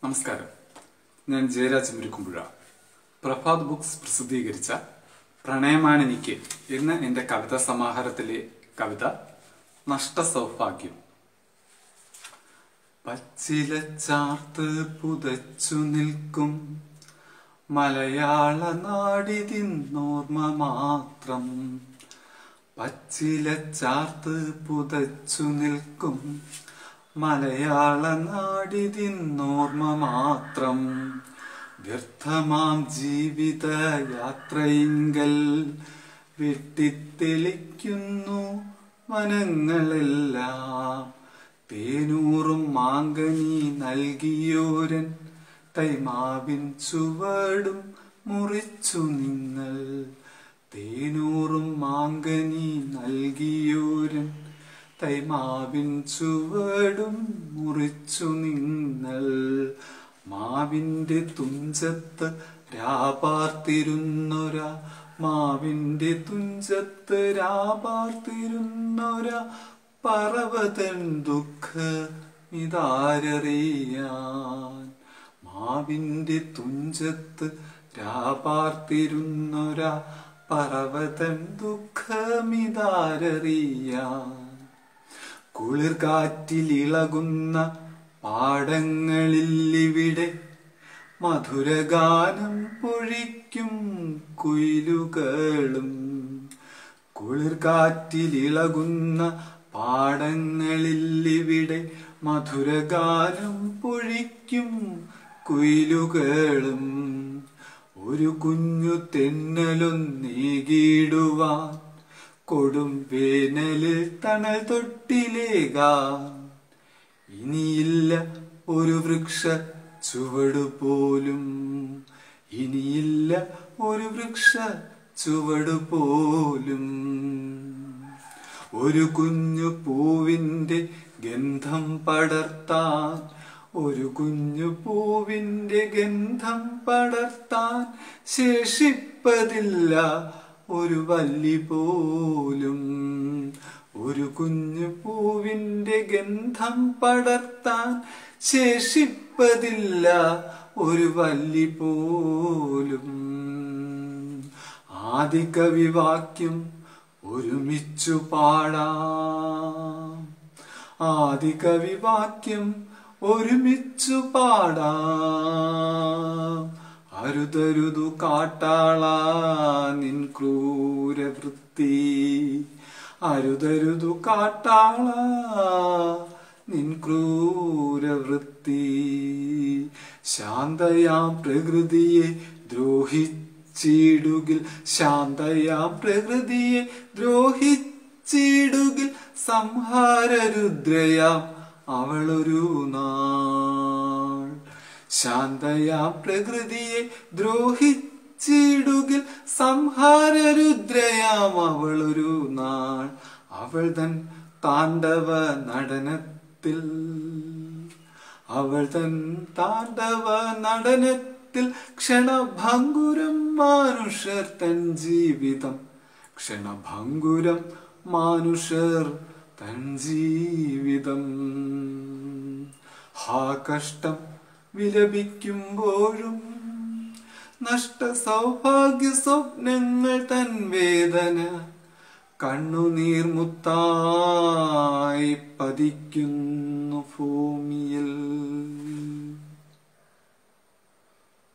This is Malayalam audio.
നമസ്കാരം. ഞാൻ ജയരാജ് മുരുക്കുമ്പുഴ. പ്രഭാത് ബുക്സ് പ്രസിദ്ധീകരിച്ച പ്രണയമാണെനിക്ക് എന്ന എന്റെ കവിതാ സമാഹാരത്തിലെ കവിത നഷ്ടസൗഭാഗ്യം. പച്ചില ചാർത്ത് പുതച്ചു നിൽക്കും മലയാള നാടിതിന്നോർമ്മ മാത്രം. പച്ചില ചാർത്ത് പുതച്ചു നിൽക്കും മലയാള നാടിതിന്നോർമ്മ മാത്രം. വ്യർത്ഥമാം ജീവിത യാത്രയിങ്കൽ വെട്ടിത്തെളിക്കുന്നു വനങ്ങളെല്ലാം. തേനൂറും മാങ്കനി നൽകിയോരൻ തൈമാവിൻ ചുവടും മുറിച്ചു നിങ്ങൾ. തേനൂറും മാങ്കനി നൽകിയോരൻ തൈമാവിൻ ചുവടും മുറിച്ചു നിങ്ങൾ. മാവിന്റെ തുഞ്ചത്ത് രാപാർത്തിരുന്നൊരാ മാവിന്റെ തുഞ്ചത്ത് രാപാർത്തിരുന്നൊരാ പറവതൻ ദുഃഖമിതാരറിയാൻ. മാവിന്റെ തുഞ്ചത്ത് രാപാർത്തിരുന്നൊരാ പറവതൻ ദുഃഖമിതാരറിയാൻ. കുളിർകാറ്റിലിളകുന്ന പാടങ്ങളിലിവിടെ മധുരഗാനം പൊഴിക്കും കുയിലുകളും. കുളിർകാറ്റിലിളകുന്ന പാടങ്ങളിലിവിടെ മധുരഗാനം പൊഴിക്കും കുയിലുകളും. ഒരു കുഞ്ഞു തെന്നലൊന്നേകിടുവാൻ കൊടും വേനലിൽ തണൽ തൊട്ടിലേകാൻ. ഇനിയില്ല ഒരു വൃക്ഷ ചുവടുപോലും, ഇനിയില്ല ഒരു വൃക്ഷ ചുവടുപോലും. ഒരു കുഞ്ഞു പൂവിന്റെ ഗന്ധം പടർത്താൻ, ഒരു കുഞ്ഞു പൂവിന്റെ ഗന്ധം പടർത്താൻ ശേഷിപ്പതില്ല ഒരു വല്ലി പോലും. ഒരു കുഞ്ഞു പൂവിന്റെ ഗന്ധം പടർത്താൻ ശേഷിപ്പതില്ല ഒരു വല്ലി പോലും. ആദികവിവാക്യം ഒരുമിച്ചു പാടാം, ആദികവിവാക്യം ഒരുമിച്ചു പാടാം. അരുതരുതു കാട്ടാളാ നിൻ ക്രൂരവൃത്തി, അരുതരുതു കാട്ടാളാ നിൻ ക്രൂരവൃത്തി. ശാന്തയാം പ്രകൃതിയെ ദ്രോഹിച്ചിടുകിൽ, ശാന്തയാം പ്രകൃതിയെ ദ്രോഹിച്ചിടുകിൽ സംഹാരരുദ്രയാം അവളൊരു നാൾ. ശാന്തയാം പ്രകൃതിയെ ദ്രോഹിച്ചിടുകിൽ സംഹാരരുദ്രയാം അവളൊരു നാൾ. അവൾ തൻ താണ്ഡവ നടനത്തിൽ, അവൾ തൻ താണ്ഡവ നടനത്തിൽ ക്ഷണഭംഗുരം മാനുഷർ തൻ ജീവിതം, ക്ഷണഭംഗുരം മാനുഷർ തൻ ജീവിതം. ഹാ കഷ്ടം വിലപിക്കുമ്പോഴും നഷ്ട സൗഭാഗ്യ സ്വപ്നങ്ങൾ തൻ വേദന കണ്ണുനീർമുത്തായി പതിക്കുന്നു ഭൂമിയിൽ.